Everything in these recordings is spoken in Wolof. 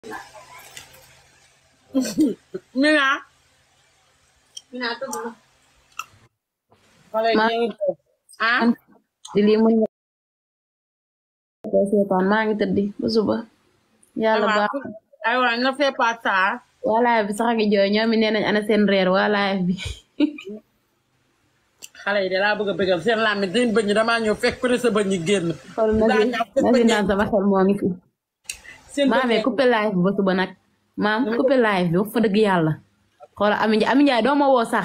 Mina. Mina tuh dulu. Kalau ini ah di lii mën nga seetaan maa ngi tëddi ba suba yàlla baax aywa ne fais pas ça. waa live bi sax a ngi jooy ñoom nee nañ ana seen reer waa live bi xale yi de laa bëgg a bëggal seen làmmi dañ bëñ damaa ñëw fekk ku ne sa bëñ yi génn. xool na naan sama xel moo ngi fi maamee coupé live bi ba suba nag maam coupé live bi wax fa dëgg yàlla xool Ami Njaay doo ma woo sax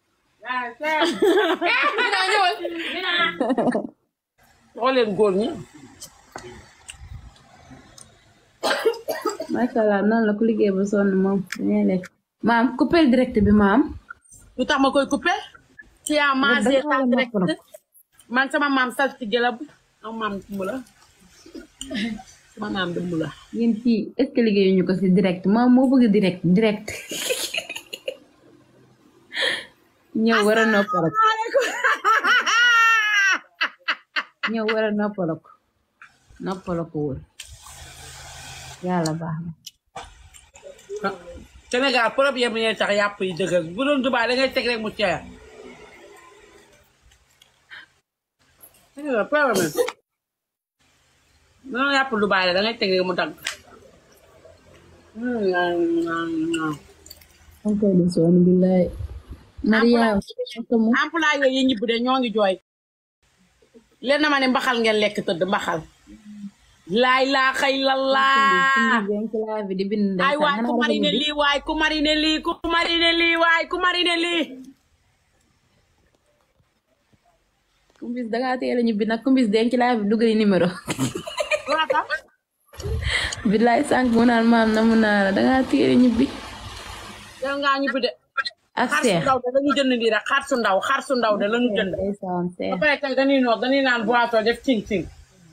xooleen góor ñi. macha allah noonu la ku liggéey ba sonn moom dañuy lekk maam coupé direct bi maam lu tax ma koy coupé. ci a mangé en direct man sama maam saltige la am maam dëmb la sama maam dëmb la. yéen fii est-ce que liggéeyuñu ko si direct maam moo bëgg direct ñëw war a noppaloo ñëw war a noppaloo ko wóor yàlla baax na. Sénégal problème yi tax yàpp yi dëgër bu doon Dubaay da ngay teg rek mu ceer. problème non yàpp Dubaay la da ngay teg rek mu dagg. koy di sonn billaay. Mariam employé yi ñibbi de ñoo ngi jooy. leen na ma ne mbaxal ngeen lekk tëdd mbaxal. laay laa xëy la laa. ay waay ku marine lii waay ku marine lii ku marine lii waay ku marine lii. kumbis dangaa teel a ñibbi nag kumbis denc laa bi dugali numéro. billaay sànq mu naan maam na mu naa la dangaa teel a ñibbi. yow ngaa ñibbi de. ak seex xar su ndaw de lañu jënd nii rek xar su ndaw de lañu jënd. ba pare tey dañuy noor dañuy naan boisson def cing cing.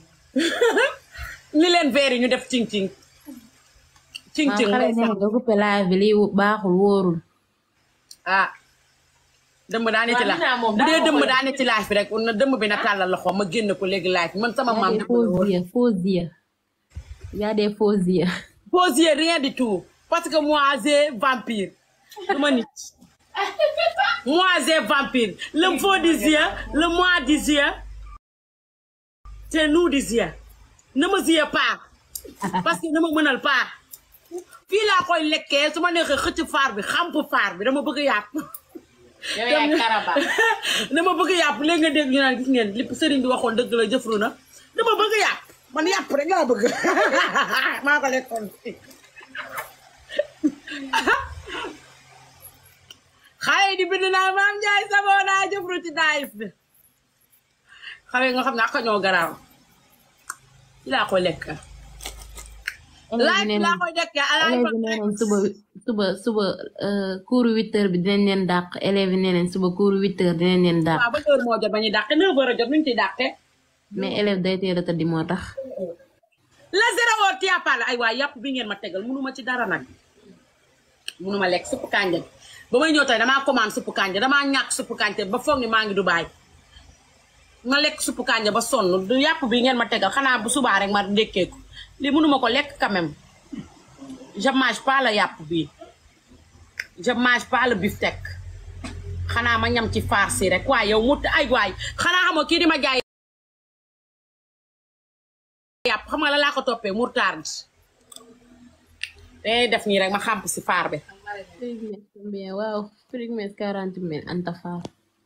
ni leen verre ñu def cing cing. cing cing xale ne nga coupé live bi lii baaxul wóorul. ah. dëmb daa ne ci laaj bu dee dëmb daa ne ci laaj bi rek na dëmb bi na tàllal loxo ma génn ko léegi laaj man sama maam. faux yeux y a des faux yeux. Faux yeux rien du tout parce que moi j'ai vampire du ma nit. moi j'ai vampire le faux des yeux le moi des yeux c'est nous des yeux ne me yeux pas parce que ne ma mënal pas fii laa koy lekkee su ma neexee xëcc faar bi xamp faar bi dama bëgg yàpp. yow yaay karaba. dama bëgg yàpp léegi nga dégg ñu naan gis ngeen li sëriñ bi waxoon dëgg la jëfru na dama bëgg yàpp man yàpp rek laa bëgg maa ko lekkoon xale yi di bind naa Mame Ndiaye Savon naa jëfru ci daayif bi xale yi nga xam ne ak ñoo garaaw ci laa koy lekk laaj laa koy lekk élèves yi nee nañ suba cours 8h bi dinañ leen dàq élèves yi nee nañ suba cours 8h dinañ leen dàq. waaw ba heure moo jot ba ñuy dàqe 9h a jot nuñ ciy dàqe. mais élève day teel a tëddi moo tax. la 0h tiapal ay waay yàpp bi ngeen ma tegal mënuma ci dara nag mënuma lekk suppu kànja ba may ñëw tey damaa commande suppu kànja damaa ñàkk suppu kànja ba foog ni maa ngi Dubaay ma lekk suppu kànja ba sonn du yàpp bi ngeen ma tegal xanaa bu subaa rek ma ndékkee ko lii mënuma ko lekk quand même je mange pas la yàpp bi je mange pas le beefsteak xanaa ma ñam ci farci rek waaye yow mu ay waay xanaa xamoo kii di ma jaay yàpp xam nga la laa ko toppee moutarde day def nii rek ma xamp si faar bi. waaw prix 40 000 anta faar.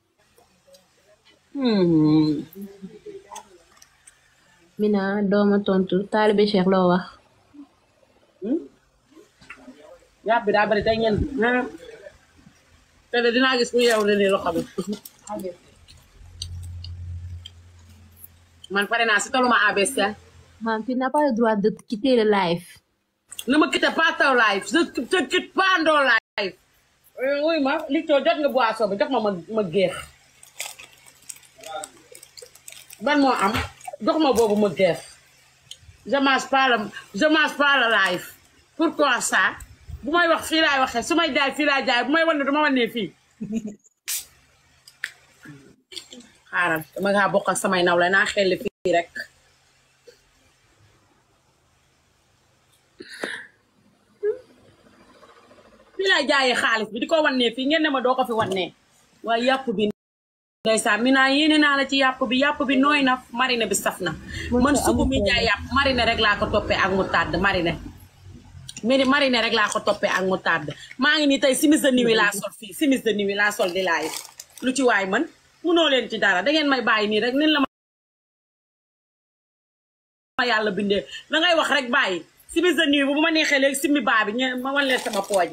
Mina dooma tontu taalibe Cheikh loo wax. yàpp bi daa bari tey ngeen te de dinaa gis ku yeewu ne nii loxo bi man pare naa si taluma ABC. Maam, tu n'as pas le droit de quitter le live. Ne me quitte pas ton live je te quitte pas ton live. oui ma li jot nga boisson bi jox ma géex ban moo am jox ma boobu ma géex je mange pas le live pourquoi ça. bu may wax fii laay waxee su may jaay fii laay jaay bu may wan ne duma wan ne fii xaaral dama ngaa bokk ak samay naw la naa xel fii rek fii laay jaayee xaalis bi di ko wannee fii ngeen ne ma doo ko fi wannee waaye yàpp bi ndeysaan mi naa yéene naa la ci yàpp bi nooy na marine bi saf na man sugu mi jaay yàpp marine rek laa ko toppee ak mu tàdd marine rek laa ko toppee ak mu tàdd maa ngi nii tey simis de nuit laa sol fii simis de nuit laa sol di laay lu ci waay man munoo leen ci dara dangeen may bàyyi nii rek nin la ma yàlla bindee da ngay wax rek bàyyi simis de nuit bu ma neexee léegi simmi baa bi ma wan leen sama pooj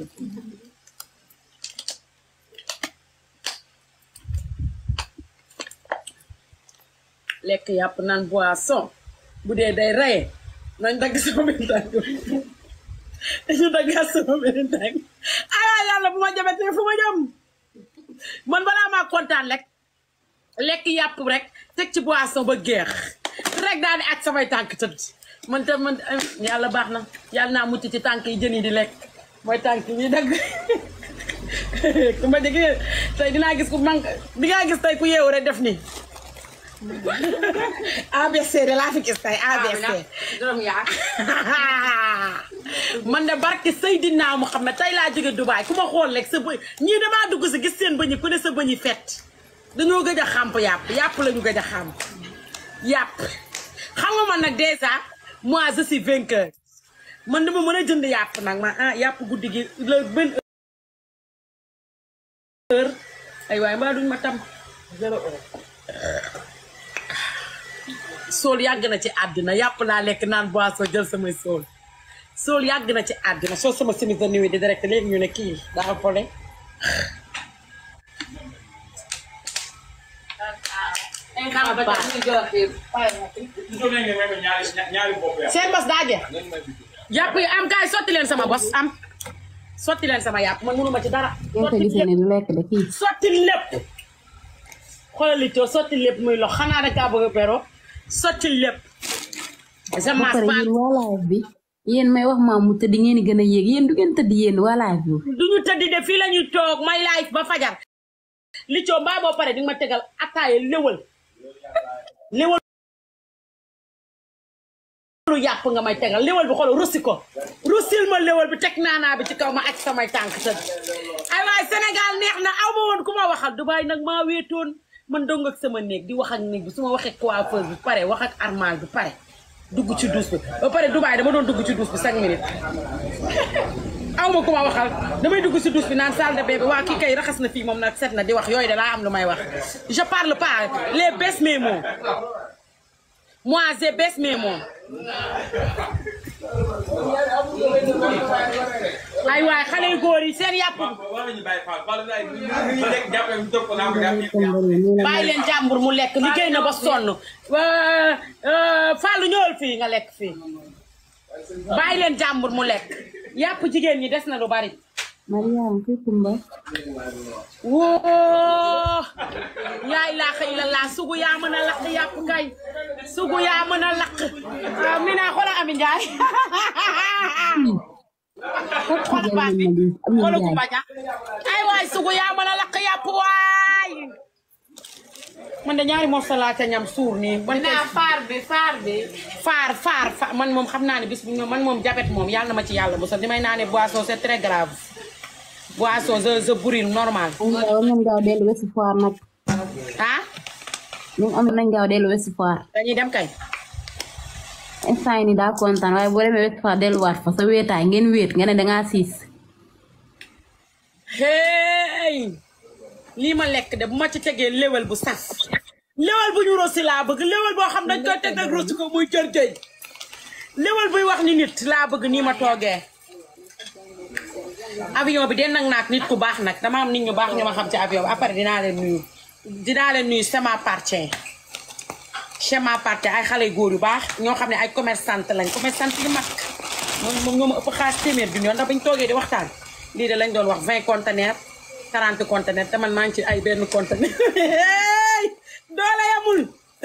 lekk yàpp naan boisson bu dee day reye nañ dagg sama benn tànk dañu daggaat sama benn tànk ay yàlla bu ma jabatee fu ma jëm man balaa maa kontaan rek lekk yàpp rek teg ci boisson ba geex rek daal di ak samay tànk tëdd man tam man yàlla baax na yàlla naa mucc ci tànk yi jën yi di lekk mooy tànk yi dagg ku ma dégg tey dinaa gis ku manque di ngaa gis tey ku yeewu rek def nii ABC de laa fi gis tey ABC man de barke Seydina Muhammad tey laa jóge Dubaay ku ma xool rek sa bëñ ñii damaa dugg si gis seen bëñi ku ne sa bëñi fett dañoo gëj a xàmp yàpp lañu gëj a xàmp yàpp xam nga man nag déjà moi je suis vainqueur man dama mën a jënd yàpp nag ma yàpp guddi gi la benn heure ay waay mbaa duñ ma tam 0 heure sool yàgg na ci àddina yàpp laa lekk naan boisson jël samay sool yàgg na ci àddina soo sama simis de nuit di direct léegi ñu ne kii daa fole seen bos daa jeex yàpp yi am kaay sotti leen sama bos am sotti leen sama yàpp man mënuma ci dara sotti lépp xoolal li coo sotti lépp muy lox xanaa da kaa bëgg a pero sotti lépp jamas bi yéen may wax maam mu tëdd ngeen gën a yéeg yéen du ngeen tëdd yéen wala bi duñu tëdd de fii la ñuy toog may live ba fajar li coo mbaa boo pare di nga ma tegal attaaye léwal lu yàpp nga may tegal léwal bi xoolal russi ko russil ma léwal bi teg naanaa bi ci kaw ma aj samay tànk tëdd ay waay Sénégal neex na aw ma woon ku ma waxal Dubaay nag maa wéetoon man dong ak sama néeg di wax ak néeg bi su ma waxee coiffeuse bi pare wax ak armal bi pare dugg ci douche bi ba pare Dubaay dama doon dugg ci douche bi 5 minutes aw ma ku ma waxal damay dugg ci douche bi naan salle de bain bi waa kii kay raxas na fii moom nag set na di wax yooyu de laa am lu may wax je parle pas les baisse mes mots moi je baisse mes mots ay waay xale yu góor yi seen yàpp bàyyi leen jàmbur mu lekk liggéey na ba sonn Fallou ñëwal fii nga lekk fii bàyyi leen jàmbur mu lekk yàpp jigéen ñi des na lu bari Mariam fi kumba woo yaa ilaaha illallah sugu yaa mën a lakk yàpp kay sugu yaa mën a lakk mi naa xoolal Ami Njaay xool baat bi xoolal Kumba Ja ay waay sugu yaa mën a lakk yàpp waay man de ñaari morceau laa ca ñam suur nii naa faar man moom xam naa ne bis bu man moom diabète moom yàlla na ma ci yàlla mosal di may naa ne boisson c'est très grave boisson je brûle normal nañ gaaw dellu Ouest Foire nag ah ñun am nañ gaaw dellu Ouest Foire dañuy dem kay instant yi ni daa kontaan waaye boo demee Ouest Foire delluwaat fa sa wéetaay ngeen wéet nga ne dangaa siis hey lii ma lekk de bu ma ci tegee léwal bu saf léwal bu ñu rosi laa bëgg léwal boo xam dañ koy teg ak rosi ko muy kër géej léwal buy wax ni nit laa bëgg nii ma toogee avion bi den nag naak nit ku baax nag dama am nit ñu baax ñu ma xam ci avion bi après dinaa leen nuyu c'est ma partie ay xale yu góor yu baax ñoo xam ne ay commerçante lañ commerçante yu mag moom ñoo ma ëpp xaalis téeméer bi ñoon ndax bañ toogee di waxtaan lii de lañ doon wax 20 conteneurs 40 conteneurs te man maa ngi ci ay benn conteneur doole yamul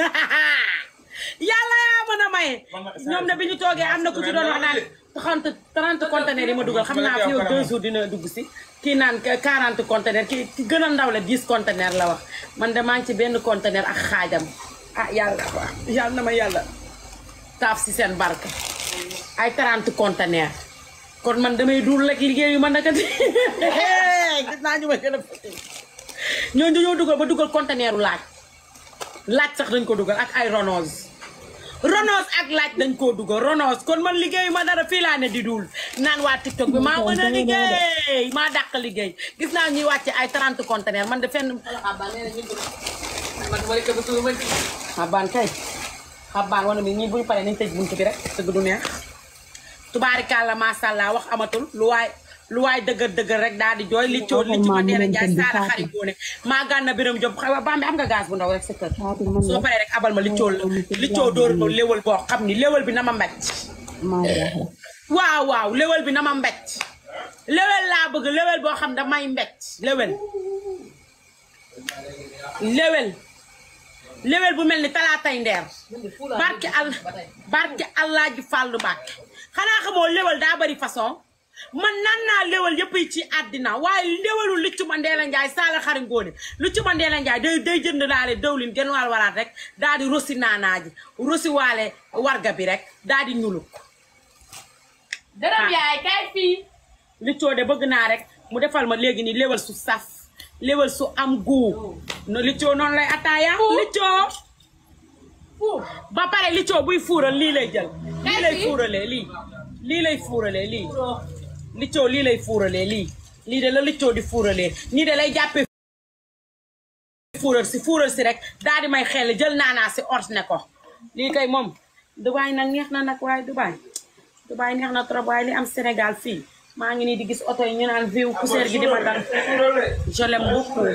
yàlla yaa mën a maye ñoom ne bi ñu toogee am na ku ci doon wax naan 30 conteneurs yi ma dugal xam naa fi yow 2 jours dina dugg si kii naan 40 conteneurs ki gën a ndaw la 10 conteneurs la wax man de maa ngi ci benn conteneur ak xaajam ah yàlla na ma yàlla taaf si seen barke ay 30 conteneurs kon man damay dul rek liggéeyu man naka gis naa ñu may gën a ñooñu dañoo dugal ba dugal conteneeru laaj sax dañ ko dugal ak ay ronos ak laaj dañ koo dugal ronos kon man liggéeyu ma dara fii laa ne di dul naan waa TikTok bi maa mën a liggéey maa dàq liggéey gis naa ñuy wàcce ay 30 conteneur man de fenn xabaan kay xabaan wana mi ñi buñu paree nañ tëj buntu bi rek dëgg du neex tubaarikàlla masàllaa wax amatul lu waay dëgër rek daal di jooy li cóol li ci ma deena jaay saala xari góone maa gànna biram job xaw ba am nga gaz bu ndaw rek sa kër soo paree rek abal ma li cóol dóor ma léwal boo xam ni léwal bi na ma mbecc waaw léwal bi na ma mbecc léwal laa bëgg léwal boo xam da may mbecc léwal bu mel ni talaatay ndeer barke allah ji fàllu Mbàkke xanaa xamoo léwal daa bari façon man naan naa léwal yëpp yi ci àddina waaye léwalu Luccu Mandela Njaay saala xari ngóone Luccu Mandela Njaay day jënd daale dawlin genn waal waraat rek daal di rosi naanaa ji rosi waale warga bi rek daal di ñuluk dërëm yaay kay fii Luccoo de bëgg naa rek mu defal ma léegi ni léwal su saf léwal su am guu no Luccoo noonu lay ataaya Luccoo ba pare Luccoo buy fuural lii lay jël lii lay fuuralee lii lay fuuralee lii Luccoo lii lay fuuralee lii de la Luccoo di fuuralee nii de lay jàppee fuural si rek daal di may xel jël naanaa si ordne ko lii kay moom Dubaay nag neex na nag waaye Dubaay neex na trop waaye li am Sénégal fii maa ngi nii di gis oto yi ñu naan viw poussière gi di ma dal je l'aime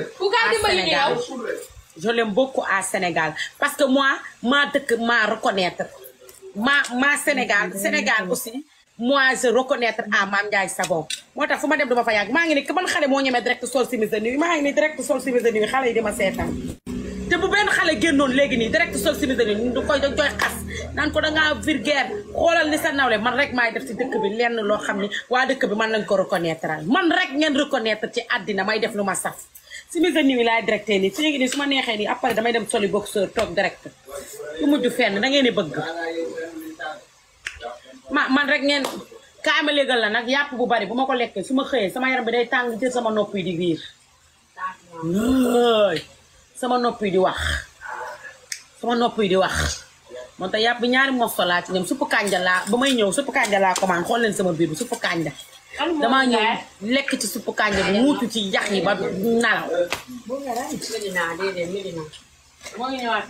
beaucoup à Sénégal parce que moi maa dëkk maa reconnaître ma Sénégal aussi moi je reconnaître à Mame Ndiaye Savon moo tax fu ma dem dama fa yàgg maa ngi ni man xale moo ñemee direct sol simis de nuit maa ngi ni direct sol simis de nuit xale yi di ma seetaan te bu benn xale génnoon léegi nii direct sol simis de nuit du koy dañ koy xas naan ko dangaa vulgaire xoolal ni sa nawle man rek maay def ci dëkk bi lenn loo xam ni waa dëkk bi man lañ ko reconnaître man rek ngeen reconnaître ci àddina may def lu ma saf simis de nuit laay directé nii su léegi nii su ma neexee nii après damay dem soli boxeur toog direct su mujj fenn da ngeen di bëgg man rek ngeen kaay ma légal la nag yàpp bu bari bu ma ko lekkee su ma xëyee sama yaram bi day tàng jël sama nopp yi di riir sama nopp yi di wax moo tax yàpp bi ñaari morso laa ci ñoom suppu kànja laa ba may ñëw suppu kànja laa commande xool leen sama biir bi suppu kànja damaa ñëw lekk ci suppu kànja bi muutu ci yax yi ba nalaw moo ngi ñëwaat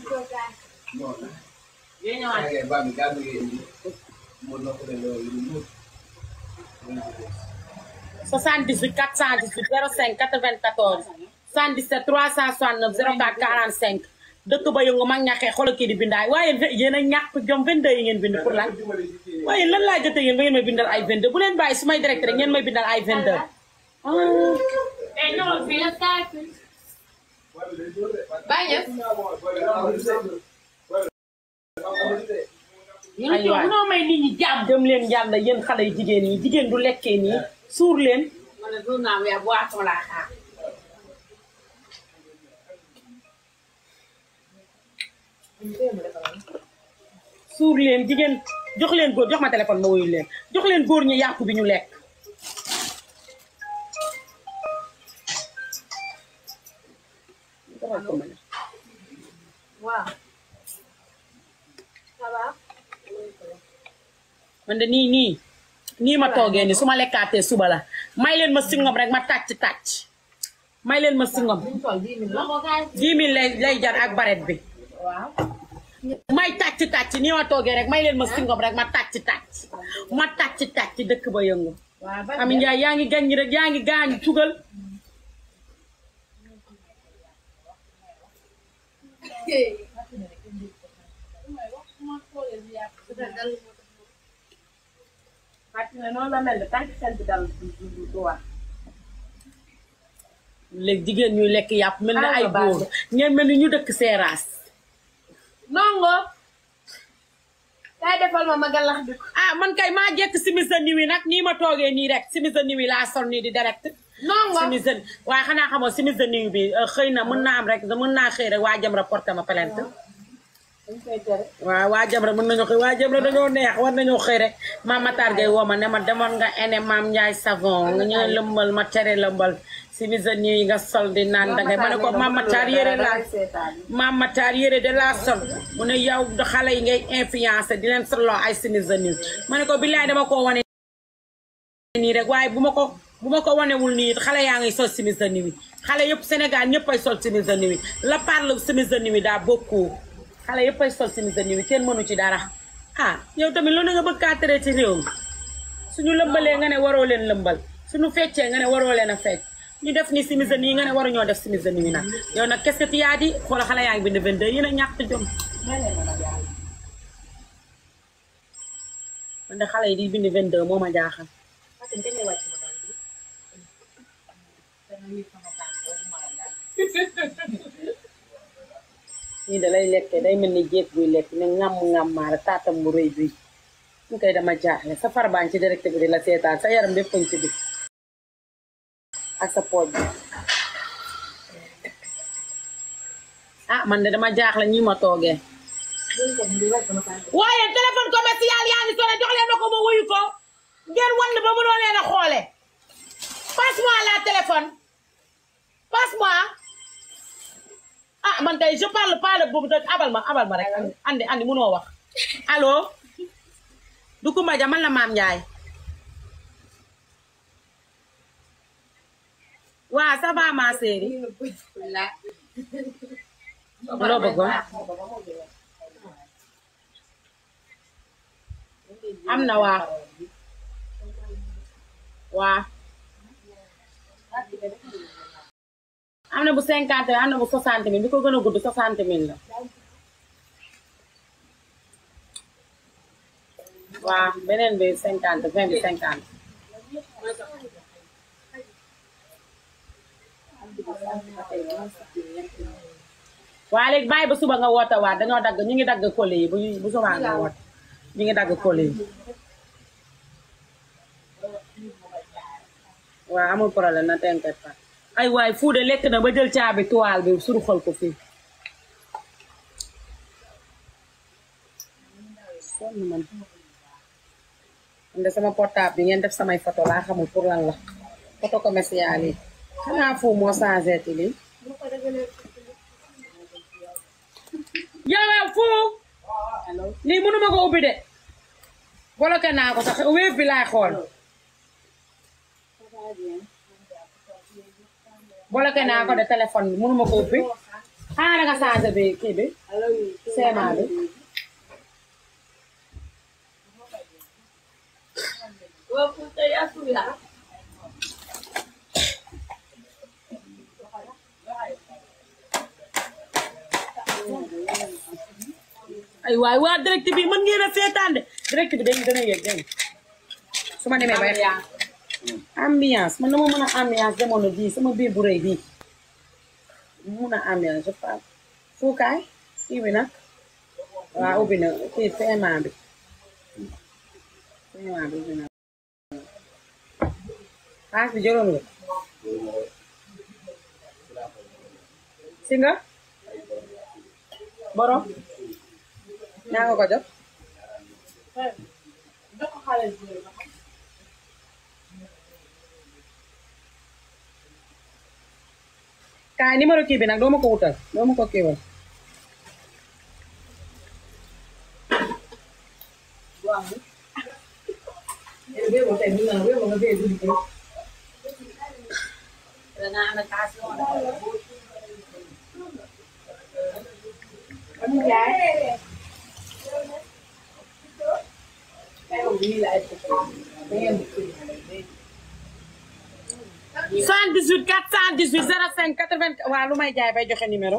78 418 05 94 77 369 04 45 dëkk ba yëngu mag ñaxee xoolal kii di bindaay waaye yéen a ñàkk jom 22 yi ngeen bind pour lan waaye lan laa jotee yéen ba ngeen may bindal ay 22 bu leen bàyyi su may direct rek ngeen may bindal ay 22. aywa munoo may nit ñi jàmm dem leen yàlla yéen xale yu jigéen yi jigéen du lekkee nii suur leen. suur leen jigéen jox leen góor jox ma téléphone ma wuyu leen jox leen góor ñi yàpp bi ñu lekk. waaw. man de nii ma toogee nii su ma lekkaatee suba la may leen ma singom rek ma tàcc may leen ma singom 10 000 lay jar ak baret bi may tàcc nii ma toogee rek may leen ma singom rek ma tàcc dëkk ba yëngu Ami Njaay yaa ngi gañ rek yaa ngi gaañ tugal noonu la mel ne tant que seen bi dal du wax léegi jigéen ñuy lekk yàpp mel na ay góor ngeen mel ni ñu dëkk seeraas nongo kay defal ma galax bi ah man kay maa jekk simis a niwi nag nii ma toogee nii rek simis a niwi laa sol nii di direct nongo simis a waaye xanaa xamoo simis a niwi bi xëy na mën naa am rek mën naa xëy rek waa jëm rapporté ma plainte waaw waa Jamra mën nañu xëy waa Jamra dañoo neex war nañoo xëy rek maam Matar Gueye woo ma ne ma demoon nga ene maam Ndiaye savon nga ñëw lëmbal ma tere lëmbal si bisan yi nga sol di naan dangay ma ne ko maam Matar yére laa maam Matar yére de laa sol mu ne yow xale yi ngay influencé di leen soloo ay simisen yi ma ne ko billaay dama ko wane nii rek waaye bu ma ko wanewul nii xale yaa ngi sol simisen yi xale yëpp Sénégal ñëpp ay sol simisen yi la parle simisen yi daa bokkoo xale yëpp ay sol simisen yi kenn mënu ci dara ah yow tamit loolu nga bëgg kaa tere ci réew mi suñu lëmbalee nga ne waroo leen lëmbal suñu feccee nga ne waroo leen a fecc ñu def ni simisen yi nga ne waruñoo def simisen yi nag yow nag qu'est-ce que tu as dit xoola xale yaa ngi bind 22 yéen a ñàkk jom man de xale yi di bind 22 moo ma jaaxal nii da lay lekke day mel ni jéeg buy lekk ne ngàmm-ngàmmaara taatam bu rëy bi ñu koy dama jaaxle sa farbaañ ci direct bi di la seetaan sa yaram bépp ci bi ak sa pooj bi ah man de dama jaaxle ñi ma toogee waaye téléphone commercial yaa ngi sone jox leen ma ko ma wuyu ko ngeen wan ba mënoo leen a xoole passe-moi la téléphone passe-moi ah man kay je parle pas de boobu abal ma rek andi mënoo wax allo du Kumba Ja man la Maam Njaay waa ça va ma chérie loo bëggoon am na waa am na bu 50 am na bu 60 000 bi ko gën a gudd 60 000 la waaw beneen bi 50 20 bi 50 waa léegi bàyyi ba suba nga woote waat dañoo dagg ñu ngi dagg colis yi bu subaa nga woote ñu ngi dagg colis yi waaw amul problème na t'inquiète pas ay waay Fuude lekk na ba jël caabi toile bi suruxal ko fii sonn man de sama portable bi ngeen def samay photo laa xamul pour lan la photo commercial yi xanaa fu moo changé ti lii yow fu lii mënuma ko ubbi de bloqué naa ko sax wéef bi laay xool bloqué naa ko de téléphone bi mënuma ko ubbi xanaa da nga changé bi kii bi seema bi ay waay waa direct bi mën ngeen a seetaan de direct bi dana yëg dégg su ma demee bay ambiance man dama mën a ambiance jamono bii sama biir bu rëy bii mun a ambiance je pense fuukaay kii bi nag waaw ubbi na kii seema bi ubbi na xaas bi jëloon nga si nga borom ñaa nga ko jox kaay numéro kii bi nag doo ma ko wutal doo ma ko kiiwal cent 18 418 05 80 waaw lu may jaay bay joxe numéro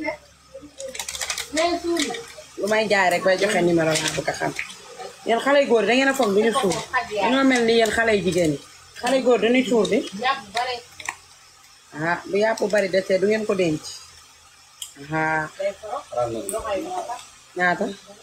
lu may jaay rek bay joxe numéro laa bëgg a xam yéen xale yu góor da ngeen a foog duñu suur dañoo mel ni yéen xale yu jigéen yi xale yu góor dañuy suur bi ah bu yàpp bari desee du ngeen ko denc ah ñaata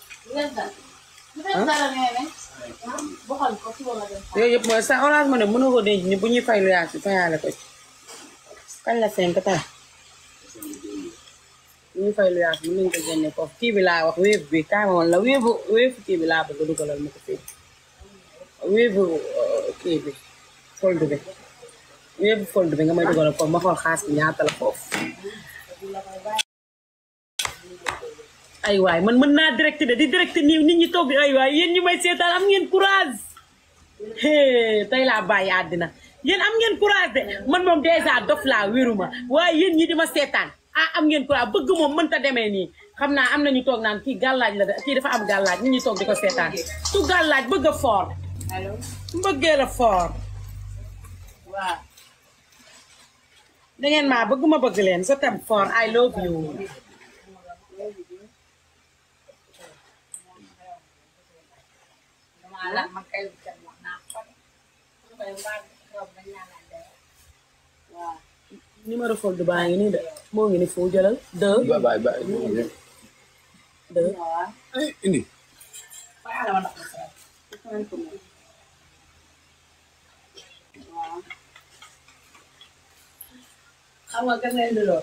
yooyu yëpp mooy sa orange mo ne mën na ko denc ni bu ñuy fay lu yaas bi fayaale ko ci kañ la 5 tey ñu fay lu yaas mën nañ ko génne foofu kii bi laa wax wéef bi kaay ma woon la wéefu kii bi laa bëgg dugalal ma ko fii wéefu kii bi fold bi wéefu fold bi nga may dugalal foofu ma xool xaas bi ñaata la foofu ay waay man mën naa direct de di direct nii nit ñi toog ay waay yéen ñi may seetaan am ngeen courage tey laa bàyyi àddina yéen am ngeen courage de man moom dèjà dof laa wéruma waaye yéen ñi di ma seetaan am ngeen courage bëgg moom mënta demee nii xam naa am nañu toog naan kii gàllaaj la de kii dafa am gàllaaj nit ñi toog di ko seetaan su gàllaaj bëgg a fort mbëggee la fort waaw da ngeen maa bëgg ma bëgg leen sa tam fort I love you numéro fold baa ngi nii de moo ngi ni foo jëlal 2 indi xam nga gën leen di lool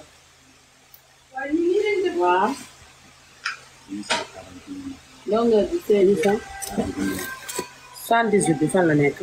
waaw longueur bi c'est 78 bi fan la nekk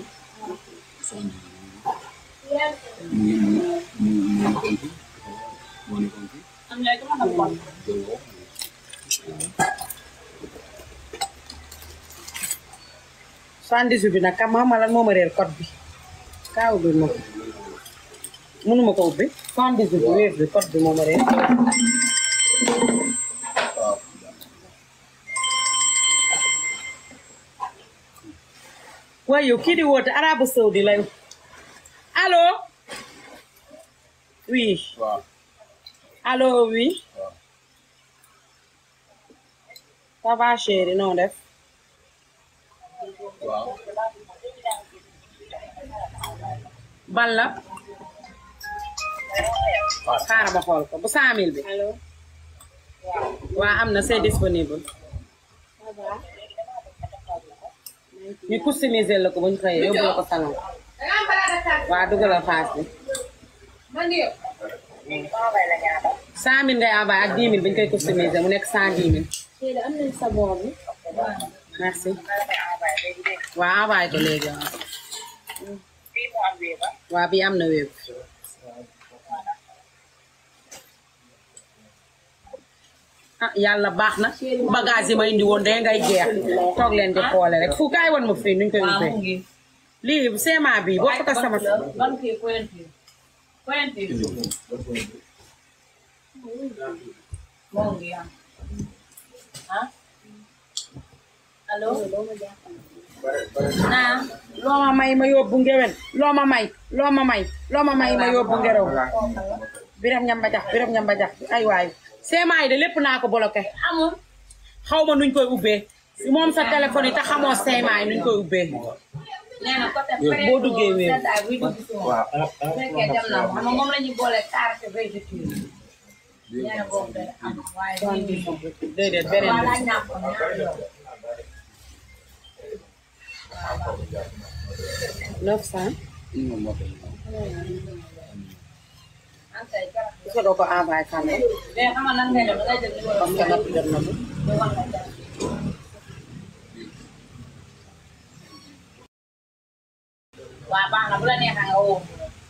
bi nag kam ma lan moo ma réer code bi kaa ubbi ma ko mënuma ko ubbi 78 bi wéef bi code bi moo ma réer waaye yow kii di woote Arabie Saoudi lay allo oui allo oui ça va chérie noo def ban la xaaral ma xool ko bu 100000 bi waa am na c'est disponible ñu customiser la ko bu ñu xëyee yóbbu la ko salon waa dugalal xaas bi 100000 ngay envoyé ak 10 000 bi ñu koy customiser mu nekk 110 000 am nañ sabon bi merci waa envoyé ko léegi waa bii am na wéeb ah yàlla baax na bagage yi ma indi woon de ngay jeex toog leen di xoole rek fu kaay woon ma fii nuñ koy ubbee lii seema bi bokk ta sama loo ma may ma yóbbu ngewen loo ma may ma yóbbu ngerew biram ñamba jax ay waay seema yi de lépp naa ko bloqué amul xaw ma nuñ koy ubbee moom sa téléphone yi te xamoo seema yi nuñ koy ubbee boo duggee wéer moom la ñu boole carte déedéet beneen bi 900 est-ce que doo ko envoyé kan la parce que natt jot na ko waa baax na bu la neexee nga woo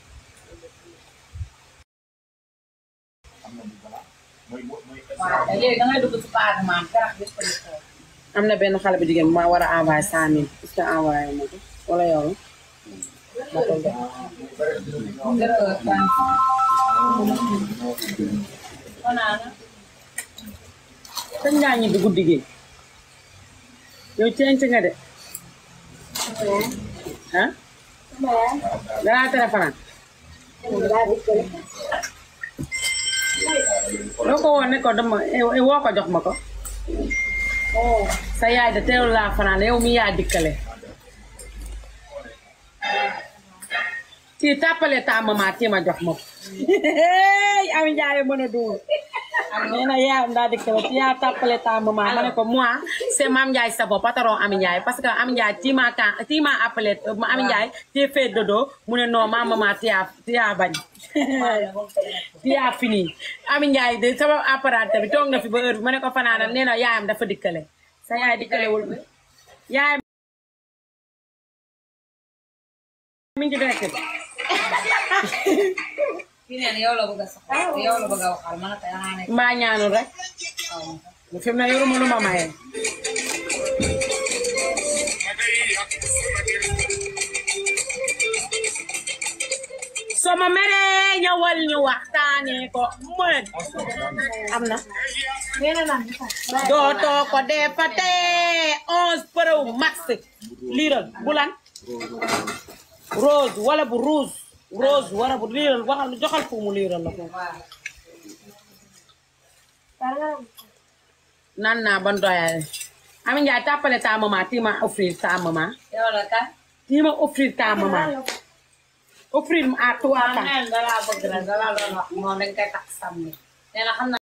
waaw léegi da ngay dugg ci page maam garax bi ko am na benn xale bu jigéen bu ma war a envoyé 100000 est-ce que envoyé ma ko wala yow ma ko def kañ ngaa ñibbi guddi gi yow ceeñ nga de ah danaa tere fanaan loo ko woon ne ko dama woo ko jox ma ko sa yaay de teewul laa fanaan yow mi yaa dikkale ci tàppale ta mama ti ma jox ma ko am njaaye mën a duur nee na yaayam daa dikk la yaa tappale ta maman ma ne ko moi c'est Mame Ndiaye Savon patron Ami Ndiaye parce que Ami Ndiaye tu m'as appelé Ami Ndiaye tu fais dodo mu ne non ma maman tu as bañ tu as fini Ami Ndiaye de sama appareil bi toog na fi ba heure bi ma ne ko fanaanal nee na yaayam dafa dikkale sa yaay dikkalewul yaayam mi ngi direct bi kii nee na yow la bëgg a sax yow la bëgg a waxal man ak yaa nekk. mbaa ñaanul rek fi mu ne yoruma lu ma maye soo ma meree ñëwal ñu waxtaane ko mën am na dootoo ko defate 11 Pro Max liiral bu lan rose wala bu rouge rose wala bu liiral waxal joxal fu mu liiral la ko nan naa ban doyale Ami Ndiaye tàppale ta maman ti ma offrir ta maman yow la kan. ti ma offrir ta maman offrir à toi dala bëgg la dala doon wax moom dañ koy tax sàmm nee na xam na